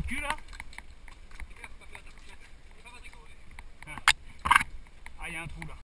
cul là? Ah, il y a un trou là.